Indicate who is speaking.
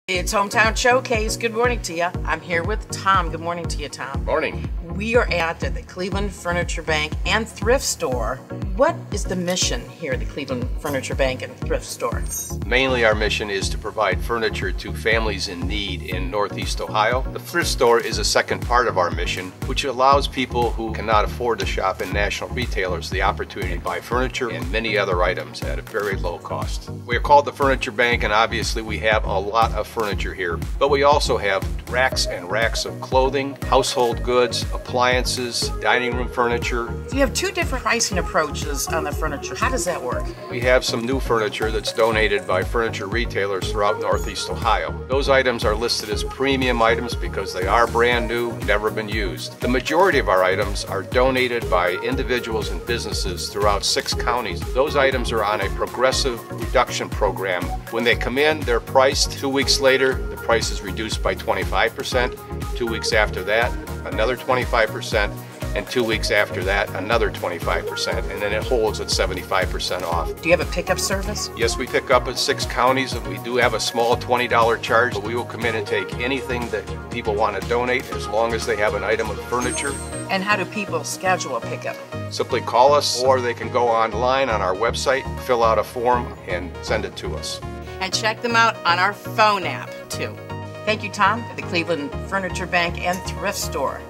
Speaker 1: It's Hometown Showcase. Good morning to you. I'm here with Tom. Good morning to you, Tom.
Speaker 2: Morning.
Speaker 1: We are at the Cleveland Furniture Bank and Thrift Store. What is the mission here at the Cleveland Furniture Bank and Thrift Store?
Speaker 2: Mainly our mission is to provide furniture to families in need in Northeast Ohio. The thrift store is a second part of our mission, which allows people who cannot afford to shop in national retailers the opportunity to buy furniture and many other items at a very low cost. We are called the Furniture Bank, and obviously we have a lot of furniture here, but we also have racks and racks of clothing, household goods, appliances, dining room furniture.
Speaker 1: You have two different pricing approaches on the furniture. How does that work?
Speaker 2: We have some new furniture that's donated by furniture retailers throughout Northeast Ohio. Those items are listed as premium items because they are brand new, never been used. The majority of our items are donated by individuals and businesses throughout 6 counties. Those items are on a progressive reduction program. When they come in, they're priced. 2 weeks later, the price is reduced by 25%. 2 weeks after that, another 25%. And 2 weeks after that, another 25%, and then it holds at 75% off.
Speaker 1: Do you have a pickup service?
Speaker 2: Yes, we pick up at 6 counties, and we do have a small $20 charge, but we will come in and take anything that people want to donate as long as they have an item of furniture.
Speaker 1: And how do people schedule a pickup?
Speaker 2: Simply call us, or they can go online on our website, fill out a form, and send it to us.
Speaker 1: And check them out on our phone app, too. Thank you, Tom, at the Cleveland Furniture Bank and Thrift Store.